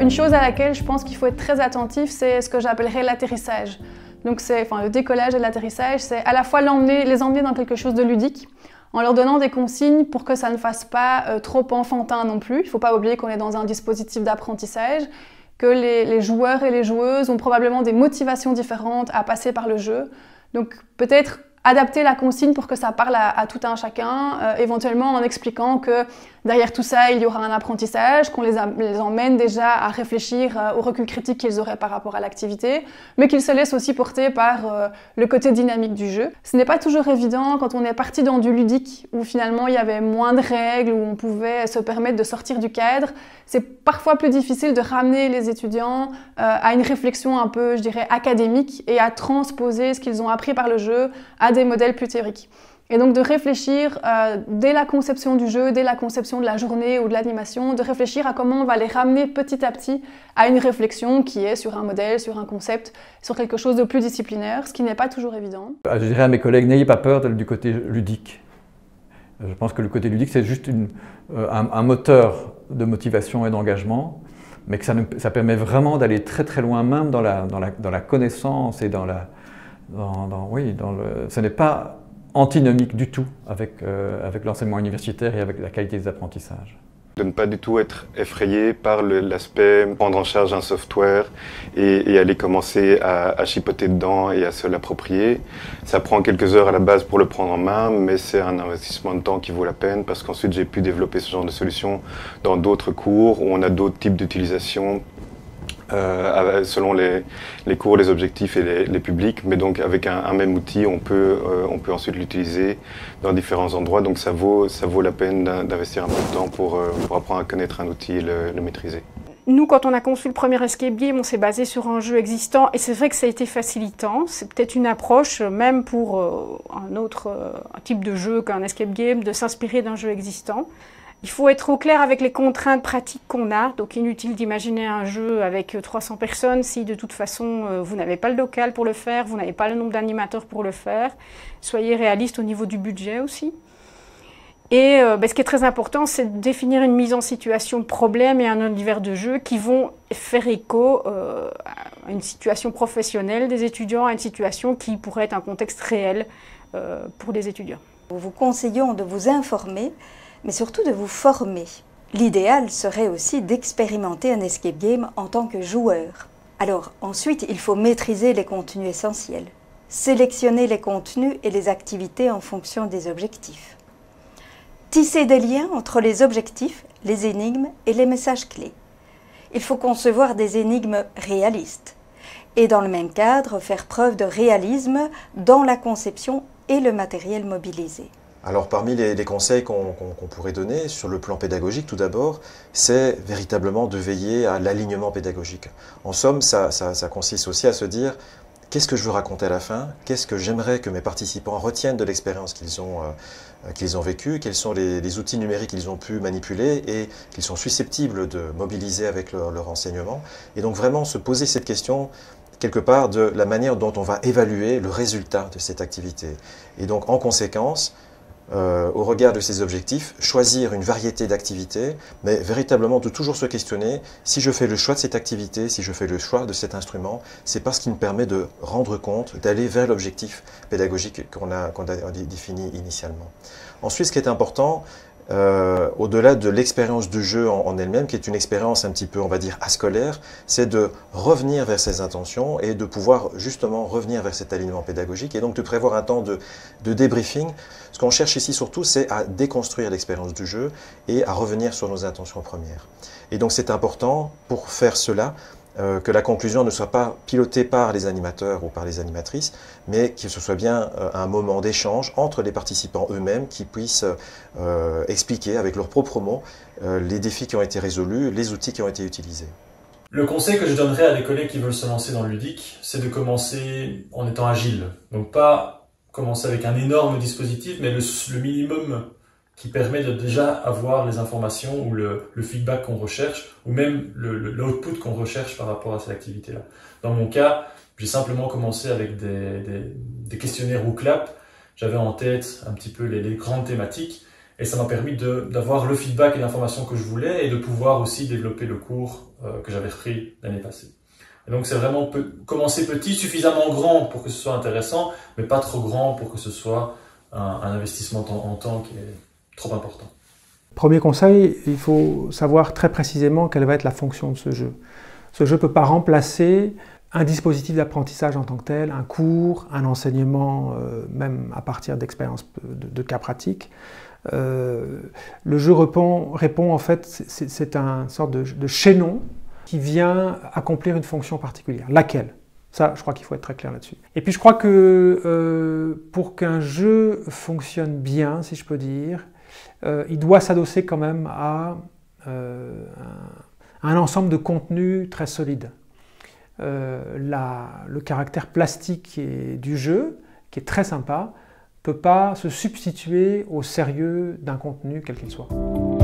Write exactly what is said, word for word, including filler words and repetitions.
Une chose à laquelle je pense qu'il faut être très attentif, c'est ce que j'appellerais l'atterrissage. Donc c'est, enfin, le décollage et l'atterrissage, c'est à la fois l'emmener, les emmener dans quelque chose de ludique, en leur donnant des consignes pour que ça ne fasse pas euh, trop enfantin non plus. Il ne faut pas oublier qu'on est dans un dispositif d'apprentissage, que les, les joueurs et les joueuses ont probablement des motivations différentes à passer par le jeu. Donc peut-être adapter la consigne pour que ça parle à, à tout un chacun, euh, éventuellement en expliquant que derrière tout ça, il y aura un apprentissage, qu'on les, les emmène déjà à réfléchir euh, au recul critique qu'ils auraient par rapport à l'activité, mais qu'ils se laissent aussi porter par euh, le côté dynamique du jeu. Ce n'est pas toujours évident quand on est parti dans du ludique, où finalement il y avait moins de règles, où on pouvait se permettre de sortir du cadre. C'est parfois plus difficile de ramener les étudiants euh, à une réflexion un peu, je dirais, académique et à transposer ce qu'ils ont appris par le jeu à des modèles plus théoriques. Et donc de réfléchir euh, dès la conception du jeu, dès la conception de la journée ou de l'animation, de réfléchir à comment on va les ramener petit à petit à une réflexion qui est sur un modèle, sur un concept, sur quelque chose de plus disciplinaire, ce qui n'est pas toujours évident. Je dirais à mes collègues, n'ayez pas peur du côté ludique. Je pense que le côté ludique, c'est juste une, un, un moteur de motivation et d'engagement, mais que ça, ne, ça permet vraiment d'aller très très loin, même dans la, dans la, dans la connaissance et dans la... Dans, dans, oui, dans le, ce n'est pas antinomique du tout avec, euh, avec l'enseignement universitaire et avec la qualité des apprentissages. De ne pas du tout être effrayé par l'aspect prendre en charge un software et, et aller commencer à, à chipoter dedans et à se l'approprier. Ça prend quelques heures à la base pour le prendre en main, mais c'est un investissement de temps qui vaut la peine parce qu'ensuite j'ai pu développer ce genre de solution dans d'autres cours où on a d'autres types d'utilisation Euh, selon les, les cours, les objectifs et les, les publics, mais donc avec un, un même outil, on peut, euh, on peut ensuite l'utiliser dans différents endroits, donc ça vaut, ça vaut la peine d'investir un peu de temps pour, euh, pour apprendre à connaître un outil et le, le maîtriser. Nous, quand on a conçu le premier escape game, on s'est basé sur un jeu existant et c'est vrai que ça a été facilitant. C'est peut-être une approche, même pour euh, un autre euh, un type de jeu qu'un escape game, de s'inspirer d'un jeu existant. Il faut être au clair avec les contraintes pratiques qu'on a, donc inutile d'imaginer un jeu avec trois cents personnes si de toute façon euh, vous n'avez pas le local pour le faire, vous n'avez pas le nombre d'animateurs pour le faire. Soyez réaliste au niveau du budget aussi. Et euh, ben, ce qui est très important, c'est de définir une mise en situation de problème et un univers de jeu qui vont faire écho euh, à une situation professionnelle des étudiants, à une situation qui pourrait être un contexte réel euh, pour les étudiants. Nous vous conseillons de vous informer, mais surtout de vous former. L'idéal serait aussi d'expérimenter un escape game en tant que joueur. Alors ensuite, il faut maîtriser les contenus essentiels, sélectionner les contenus et les activités en fonction des objectifs, tisser des liens entre les objectifs, les énigmes et les messages clés. Il faut concevoir des énigmes réalistes et dans le même cadre, faire preuve de réalisme dans la conception et le matériel mobilisé. Alors parmi les, les conseils qu'on qu'on, qu'on pourrait donner sur le plan pédagogique tout d'abord, c'est véritablement de veiller à l'alignement pédagogique. En somme, ça, ça, ça consiste aussi à se dire qu'est-ce que je veux raconter à la fin, qu'est-ce que j'aimerais que mes participants retiennent de l'expérience qu'ils ont, euh, qu'ils ont vécue, quels sont les, les outils numériques qu'ils ont pu manipuler et qu'ils sont susceptibles de mobiliser avec leur, leur enseignement. Et donc vraiment se poser cette question quelque part de la manière dont on va évaluer le résultat de cette activité. Et donc en conséquence, Euh, au regard de ces objectifs, choisir une variété d'activités, mais véritablement de toujours se questionner, si je fais le choix de cette activité, si je fais le choix de cet instrument, c'est parce qu'il me permet de rendre compte, d'aller vers l'objectif pédagogique qu'on a, qu'on a défini initialement. Ensuite, ce qui est important, Euh, au-delà de l'expérience du jeu en, en elle-même, qui est une expérience un petit peu, on va dire, ascolaire, c'est de revenir vers ses intentions et de pouvoir justement revenir vers cet alignement pédagogique et donc de prévoir un temps de, de débriefing. Ce qu'on cherche ici surtout, c'est à déconstruire l'expérience du jeu et à revenir sur nos intentions premières. Et donc c'est important pour faire cela, Euh, que la conclusion ne soit pas pilotée par les animateurs ou par les animatrices, mais que ce soit bien euh, un moment d'échange entre les participants eux-mêmes qui puissent euh, expliquer avec leurs propres mots euh, les défis qui ont été résolus, les outils qui ont été utilisés. Le conseil que je donnerais à des collègues qui veulent se lancer dans le ludique, c'est de commencer en étant agile. Donc pas commencer avec un énorme dispositif, mais le, le minimum qui permet de déjà avoir les informations ou le, le feedback qu'on recherche, ou même l'output qu'on recherche par rapport à cette activité-là. Dans mon cas, j'ai simplement commencé avec des, des, des questionnaires ou clap. J'avais en tête un petit peu les, les grandes thématiques, Et ça m'a permis d'avoir le feedback et l'information que je voulais et de pouvoir aussi développer le cours euh, que j'avais repris l'année passée. Et donc c'est vraiment peu, commencer petit, suffisamment grand pour que ce soit intéressant, mais pas trop grand pour que ce soit un, un investissement en, en temps qui est trop important. Premier conseil, il faut savoir très précisément quelle va être la fonction de ce jeu. Ce jeu ne peut pas remplacer un dispositif d'apprentissage en tant que tel, un cours, un enseignement, euh, même à partir d'expériences de, de cas pratiques. Euh, le jeu répond, répond en fait, c'est une sorte de, de chaînon qui vient accomplir une fonction particulière. Laquelle? Ça, je crois qu'il faut être très clair là-dessus. Et puis je crois que euh, pour qu'un jeu fonctionne bien, si je peux dire, euh, il doit s'adosser quand même à euh, un, un ensemble de contenus très solides. Euh, la, le caractère plastique et, du jeu, qui est très sympa, ne peut pas se substituer au sérieux d'un contenu quel qu'il soit.